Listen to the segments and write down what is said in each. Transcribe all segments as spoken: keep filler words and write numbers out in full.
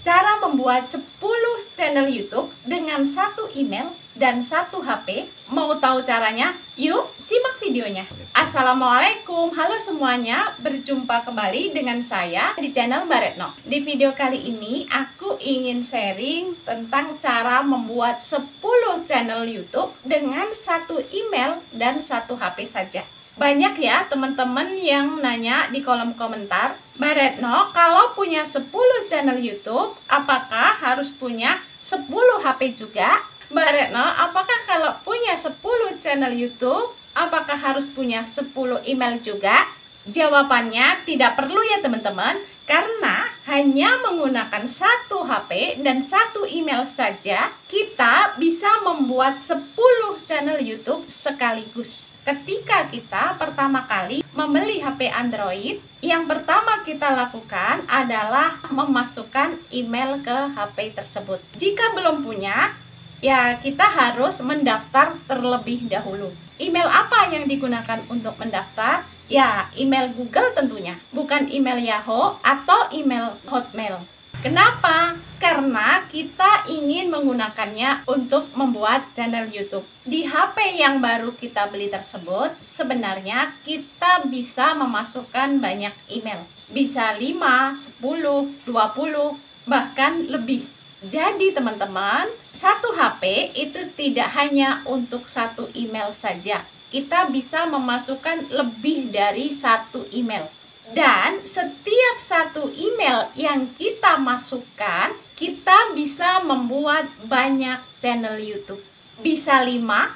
Cara membuat sepuluh channel YouTube dengan satu email dan satu H P. Mau tahu caranya? Yuk, simak videonya. Assalamualaikum, halo semuanya. Berjumpa kembali dengan saya di channel Mbak Retno. Di video kali ini, aku ingin sharing tentang cara membuat sepuluh channel YouTube dengan satu email dan satu H P saja. Banyak ya teman-teman yang nanya di kolom komentar, Mbak Retno, kalau punya sepuluh channel YouTube, apakah harus punya sepuluh H P juga? Mbak Retno, apakah kalau punya sepuluh channel YouTube, apakah harus punya sepuluh email juga? Jawabannya tidak perlu ya teman-teman, karena hanya menggunakan satu H P dan satu email saja, kita bisa membuat sepuluh channel YouTube sekaligus. Ketika kita pertama kali membeli H P Android, yang pertama kita lakukan adalah memasukkan email ke H P tersebut. Jika belum punya, ya kita harus mendaftar terlebih dahulu. Email apa yang digunakan untuk mendaftar? Ya, email Google tentunya, bukan email Yahoo atau email Hotmail. Kenapa? Karena kita ingin menggunakannya untuk membuat channel YouTube. Di H P yang baru kita beli tersebut, sebenarnya kita bisa memasukkan banyak email. Bisa lima, sepuluh, dua puluh, bahkan lebih. Jadi teman-teman, satu H P itu tidak hanya untuk satu email saja. Kita bisa memasukkan lebih dari satu email. Dan setiap satu email yang kita masukkan, kita bisa membuat banyak channel YouTube. Bisa lima,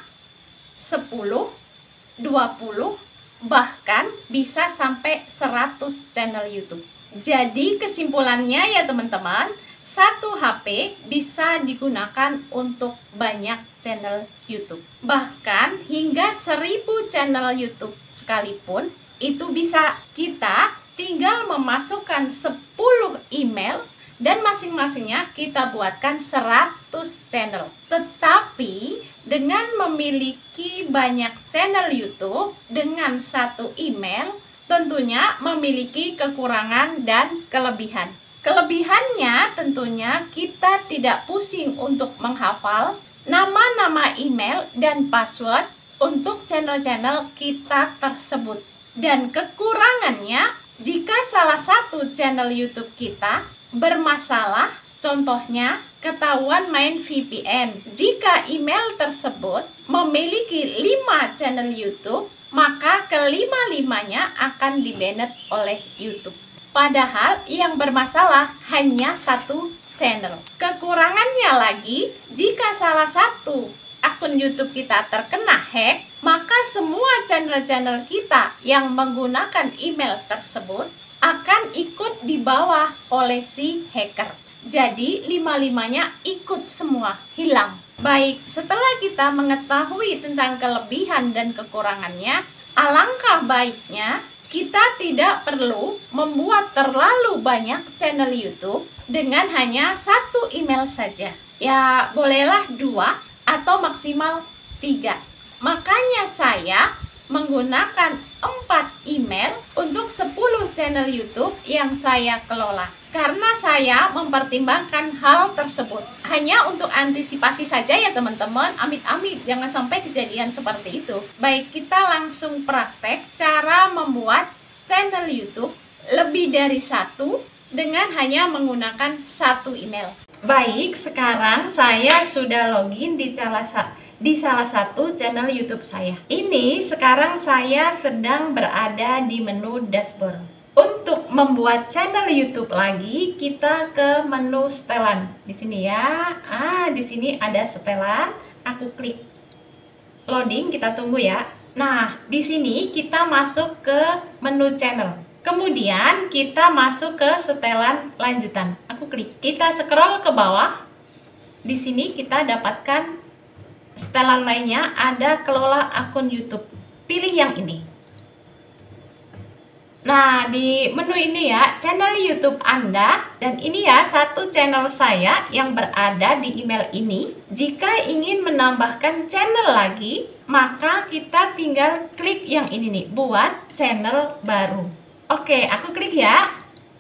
sepuluh, dua puluh, bahkan bisa sampai seratus channel YouTube. Jadi kesimpulannya ya teman-teman, satu H P bisa digunakan untuk banyak channel YouTube. Bahkan hingga seribu channel YouTube sekalipun, itu bisa. Kita tinggal memasukkan sepuluh email dan masing-masingnya kita buatkan seratus channel. Tetapi dengan memiliki banyak channel YouTube dengan satu email, tentunya memiliki kekurangan dan kelebihan. Kelebihannya tentunya kita tidak pusing untuk menghafal nama-nama email dan password untuk channel-channel kita tersebut. Dan kekurangannya, jika salah satu channel YouTube kita bermasalah, contohnya ketahuan main V P N. Jika email tersebut memiliki lima channel YouTube, maka kelima-limanya akan di-banned oleh YouTube. Padahal yang bermasalah hanya satu channel. Kekurangannya lagi, jika salah satu akun YouTube kita terkena hack, maka semua channel-channel kita yang menggunakan email tersebut akan ikut dibawa oleh si hacker. Jadi lima-limanya ikut semua, hilang. Baik, setelah kita mengetahui tentang kelebihan dan kekurangannya, alangkah baiknya kita tidak perlu membuat terlalu banyak channel YouTube dengan hanya satu email saja. Ya, bolehlah dua atau maksimal tiga. Makanya saya menggunakan empat email untuk sepuluh channel YouTube yang saya kelola. Karena saya mempertimbangkan hal tersebut. Hanya untuk antisipasi saja ya teman-teman, amit-amit jangan sampai kejadian seperti itu. Baik, kita langsung praktek cara membuat channel YouTube lebih dari satu dengan hanya menggunakan satu email. Baik, sekarang saya sudah login di salah, di salah satu channel YouTube saya. Ini sekarang saya sedang berada di menu dashboard. Untuk membuat channel YouTube lagi, kita ke menu setelan. Di sini ya. Ah, di sini ada setelan. Aku klik loading, kita tunggu ya. Nah, di sini kita masuk ke menu channel. Kemudian kita masuk ke setelan lanjutan. Aku klik. Kita scroll ke bawah. Di sini kita dapatkan setelan lainnya, ada kelola akun YouTube. Pilih yang ini. Nah, di menu ini ya, channel YouTube Anda, dan ini ya satu channel saya yang berada di email ini. Jika ingin menambahkan channel lagi, maka kita tinggal klik yang ini nih, buat channel baru. Oke, aku klik ya.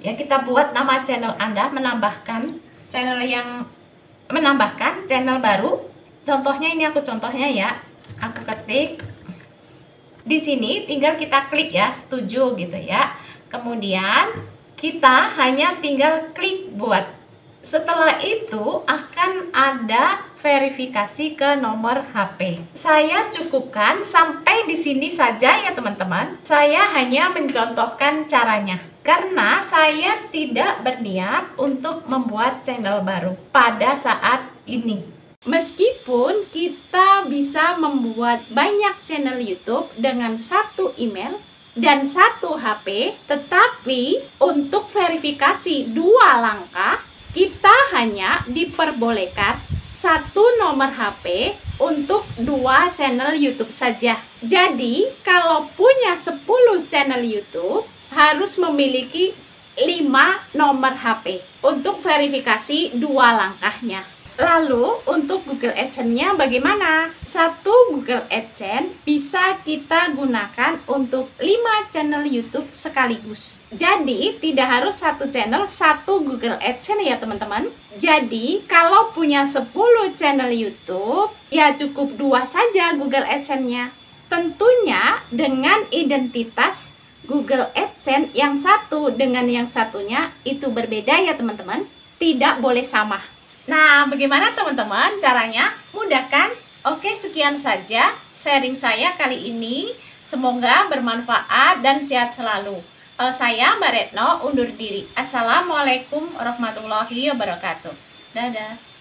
Ya, kita buat nama channel Anda, menambahkan channel yang menambahkan channel baru. Contohnya ini aku contohnya ya. Aku ketik di sini, tinggal kita klik ya, setuju gitu ya. Kemudian kita hanya tinggal klik buat. Setelah itu akan ada verifikasi ke nomor H P. Saya cukupkan sampai di sini saja ya teman-teman. Saya hanya mencontohkan caranya karena saya tidak berniat untuk membuat channel baru pada saat ini. Meskipun kita bisa membuat banyak channel YouTube dengan satu email dan satu H P, tetapi untuk verifikasi dua langkah kita hanya diperbolehkan satu nomor H P untuk dua channel YouTube saja. Jadi, kalau punya sepuluh channel YouTube, harus memiliki lima nomor H P untuk verifikasi dua langkahnya. Lalu, untuk Google AdSense-nya bagaimana? Satu Google AdSense bisa kita gunakan untuk lima channel YouTube sekaligus. Jadi, tidak harus satu channel, satu Google AdSense ya teman-teman. Jadi, kalau punya sepuluh channel YouTube, ya cukup dua saja Google AdSense-nya. Tentunya dengan identitas Google AdSense yang satu dengan yang satunya itu berbeda ya teman-teman. Tidak boleh sama. Nah, bagaimana teman-teman caranya? Mudah kan? Oke, sekian saja sharing saya kali ini. Semoga bermanfaat dan sehat selalu. Uh, saya Mbak Retno undur diri. Assalamualaikum warahmatullahi wabarakatuh. Dadah.